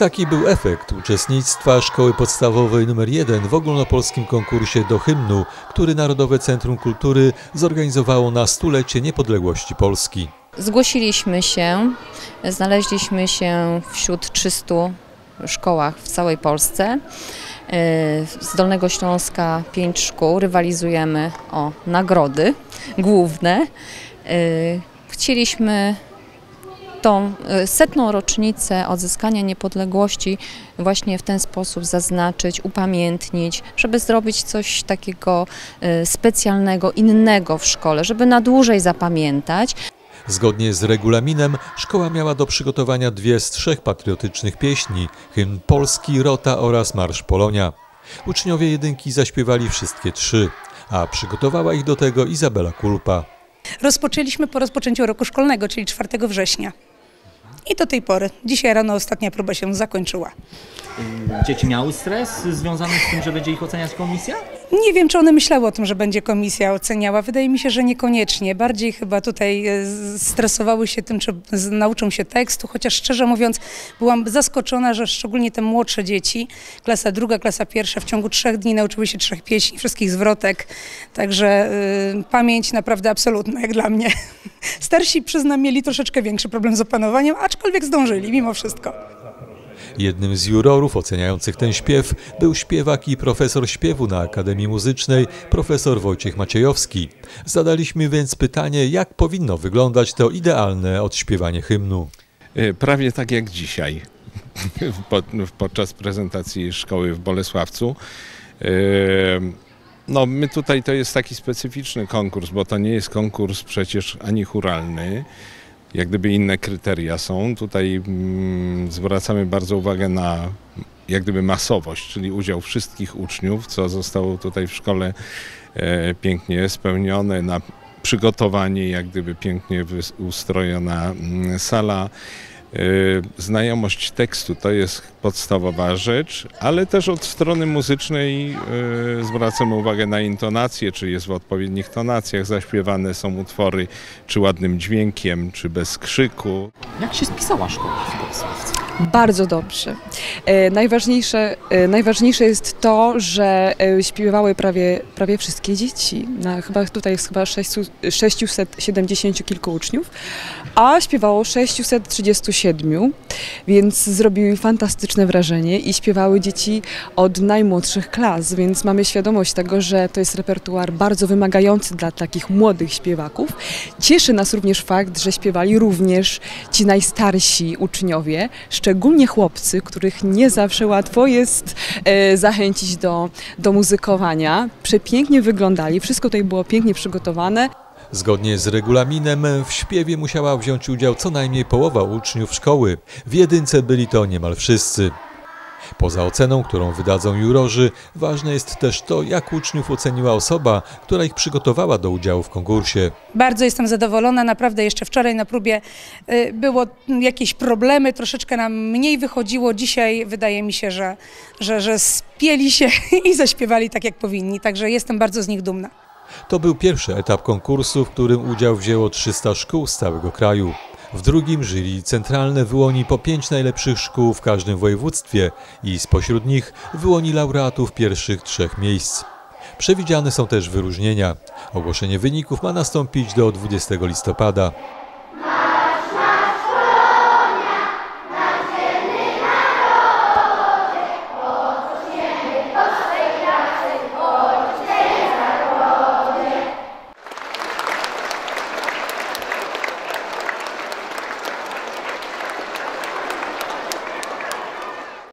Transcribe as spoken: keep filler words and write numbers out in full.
Taki był efekt uczestnictwa Szkoły Podstawowej numer jeden w ogólnopolskim konkursie do hymnu, który Narodowe Centrum Kultury zorganizowało na stulecie niepodległości Polski. Zgłosiliśmy się, znaleźliśmy się wśród trzystu szkołach w całej Polsce. Z Dolnego Śląska pięć szkół, rywalizujemy o nagrody główne. Chcieliśmy tą setną rocznicę odzyskania niepodległości właśnie w ten sposób zaznaczyć, upamiętnić, żeby zrobić coś takiego specjalnego, innego w szkole, żeby na dłużej zapamiętać. Zgodnie z regulaminem szkoła miała do przygotowania dwie z trzech patriotycznych pieśni, hymn polski, Rota oraz Marsz Polonia. Uczniowie jedynki zaśpiewali wszystkie trzy, a przygotowała ich do tego Izabela Kulpa. Rozpoczęliśmy po rozpoczęciu roku szkolnego, czyli czwartego września. I do tej pory. Dzisiaj rano ostatnia próba się zakończyła. Dzieci miały stres związany z tym, że będzie ich oceniać komisja? Nie wiem, czy one myślały o tym, że będzie komisja oceniała. Wydaje mi się, że niekoniecznie. Bardziej chyba tutaj stresowały się tym, czy nauczą się tekstu, chociaż szczerze mówiąc byłam zaskoczona, że szczególnie te młodsze dzieci, klasa druga, klasa pierwsza, w ciągu trzech dni nauczyły się trzech pieśni, wszystkich zwrotek. Także y, pamięć naprawdę absolutna, jak dla mnie. Starsi, przyznam, mieli troszeczkę większy problem z opanowaniem, aczkolwiek zdążyli mimo wszystko. Jednym z jurorów oceniających ten śpiew był śpiewak i profesor śpiewu na Akademii Muzycznej, profesor Wojciech Maciejowski. Zadaliśmy więc pytanie, jak powinno wyglądać to idealne odśpiewanie hymnu. Prawie tak jak dzisiaj, podczas prezentacji szkoły w Bolesławcu. No, my tutaj to jest taki specyficzny konkurs, bo to nie jest konkurs przecież ani chóralny, jak gdyby inne kryteria są. Tutaj mm, zwracamy bardzo uwagę na jak gdyby masowość, czyli udział wszystkich uczniów, co zostało tutaj w szkole e, pięknie spełnione, na przygotowanie, jak gdyby pięknie ustrojona mm, sala. Znajomość tekstu to jest podstawowa rzecz, ale też od strony muzycznej zwracamy uwagę na intonację, czy jest w odpowiednich tonacjach zaśpiewane są utwory, czy ładnym dźwiękiem, czy bez krzyku. Jak się spisała szkoła w Bolesławcu? Bardzo dobrze. E, najważniejsze, e, najważniejsze jest to, że e, śpiewały prawie, prawie wszystkie dzieci. Na, chyba tutaj jest chyba sześćset siedemdziesiąt kilku uczniów, a śpiewało sześćset trzydzieści siedem, więc zrobiły fantastyczne wrażenie i śpiewały dzieci od najmłodszych klas, więc mamy świadomość tego, że to jest repertuar bardzo wymagający dla takich młodych śpiewaków. Cieszy nas również fakt, że śpiewali również ci najstarsi uczniowie, szczególnie chłopcy, których nie zawsze łatwo jest e, zachęcić do, do muzykowania. Przepięknie wyglądali, wszystko tutaj było pięknie przygotowane. Zgodnie z regulaminem w śpiewie musiała wziąć udział co najmniej połowa uczniów szkoły. W jedynce byli to niemal wszyscy. Poza oceną, którą wydadzą jurorzy, ważne jest też to, jak uczniów oceniła osoba, która ich przygotowała do udziału w konkursie. Bardzo jestem zadowolona, naprawdę jeszcze wczoraj na próbie było jakieś problemy, troszeczkę nam mniej wychodziło. Dzisiaj wydaje mi się, że, że, że spieli się i zaśpiewali tak, jak powinni, także jestem bardzo z nich dumna. To był pierwszy etap konkursu, w którym udział wzięło trzysta szkół z całego kraju. W drugim jury centralne wyłoni po pięć najlepszych szkół w każdym województwie i spośród nich wyłoni laureatów pierwszych trzech miejsc. Przewidziane są też wyróżnienia. Ogłoszenie wyników ma nastąpić do dwudziestego listopada.